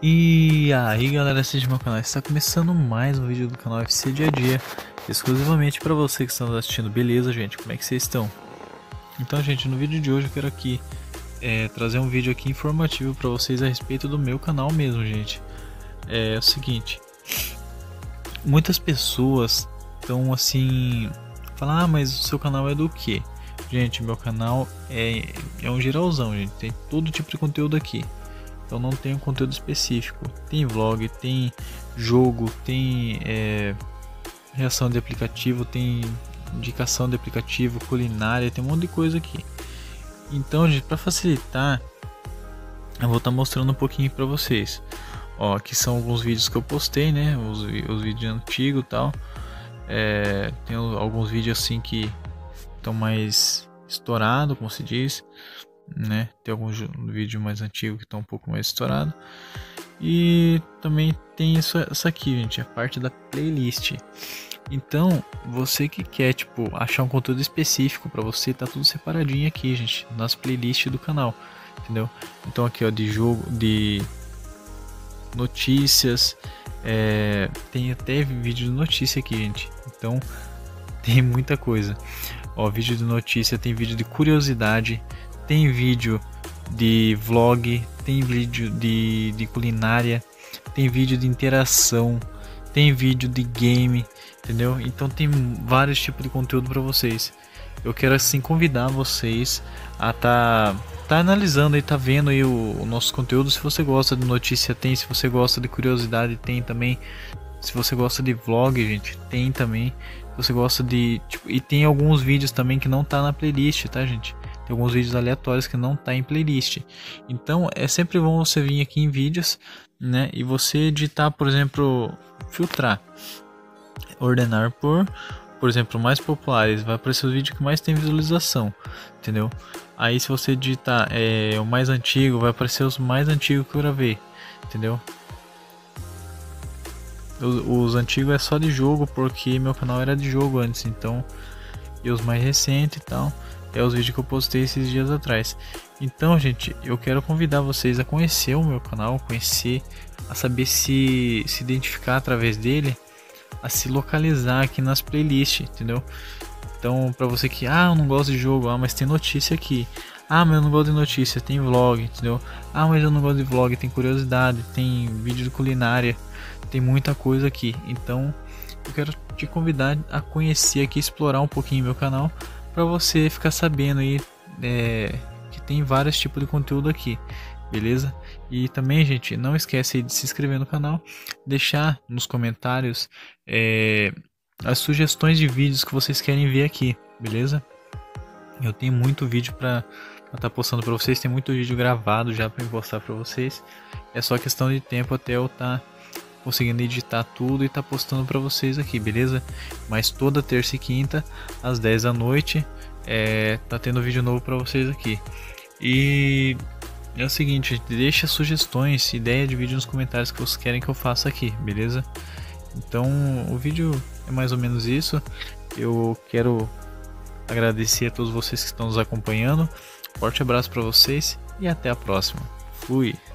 E aí galera, assiste meu canal, está começando mais um vídeo do canal FC Dia a Dia, exclusivamente para você que está nos assistindo, beleza gente? Como é que vocês estão? Então gente, no vídeo de hoje eu quero aqui trazer um vídeo aqui informativo para vocês a respeito do meu canal mesmo, gente. É o seguinte, muitas pessoas estão assim, falam, ah, mas o seu canal é do que? Gente, meu canal é um geralzão, gente, tem todo tipo de conteúdo aqui. Então não tem um conteúdo específico. Tem vlog, tem jogo, tem reação de aplicativo, tem indicação de aplicativo, culinária, tem um monte de coisa aqui. Então, gente, para facilitar, eu vou estar mostrando um pouquinho para vocês. Ó, aqui são alguns vídeos que eu postei, né? Os vídeos antigos e tal. Tem alguns vídeos assim que estão mais estourados, como se diz, né? Tem alguns vídeos mais antigos que estão um pouco mais estourado, e também tem isso aqui, gente, a parte da playlist. Então você que quer tipo achar um conteúdo específico para você, tá tudo separadinho aqui, gente, nas playlists do canal, entendeu? Então aqui, ó, de jogo, de notícias, tem até vídeo de notícia aqui, gente, então tem muita coisa. Ó, vídeo de notícia, tem vídeo de curiosidade, tem vídeo de vlog, tem vídeo de culinária, tem vídeo de interação, tem vídeo de game, entendeu? Então tem vários tipos de conteúdo para vocês. Eu quero assim convidar vocês a tá analisando e tá vendo aí o nosso conteúdo. Se você gosta de notícia, tem. Se você gosta de curiosidade, tem também. Se você gosta de vlog, gente, tem também. Se você gosta de tipo, e tem alguns vídeos também que não tá na playlist, tá, gente? Tem alguns vídeos aleatórios que não tá em playlist. Então é sempre bom você vir aqui em vídeos, né? E você editar, por exemplo, filtrar, ordenar por exemplo, mais populares, vai aparecer o vídeo que mais tem visualização, entendeu? Aí se você digitar o mais antigo, vai aparecer os mais antigos que eu gravei, entendeu? Os antigos é só de jogo, porque meu canal era de jogo antes, então, e os mais recentes e tal é os vídeos que eu postei esses dias atrás. Então, gente, eu quero convidar vocês a conhecer o meu canal, a saber se identificar através dele, a se localizar aqui nas playlists, entendeu? Então, para você que, eu não gosto de jogo, mas tem notícia aqui. Mas eu não gosto de notícia, tem vlog, entendeu? Mas eu não gosto de vlog, tem curiosidade, tem vídeo de culinária, tem muita coisa aqui. Então, eu quero te convidar a conhecer aqui, explorar um pouquinho meu canal, para você ficar sabendo aí que tem vários tipos de conteúdo aqui, beleza? E também, gente, não esquece aí de se inscrever no canal, deixar nos comentários as sugestões de vídeos que vocês querem ver aqui, beleza? Eu tenho muito vídeo para estar postando para vocês, tem muito vídeo gravado já para postar para vocês. É só questão de tempo até eu estar conseguindo editar tudo e tá postando para vocês aqui, beleza? Mas toda terça e quinta às 10 da noite tá tendo vídeo novo para vocês aqui. E é o seguinte, deixa sugestões, ideia de vídeo nos comentários que vocês querem que eu faça aqui, beleza? Então o vídeo é mais ou menos isso. Eu quero agradecer a todos vocês que estão nos acompanhando. Forte abraço para vocês e até a próxima. Fui!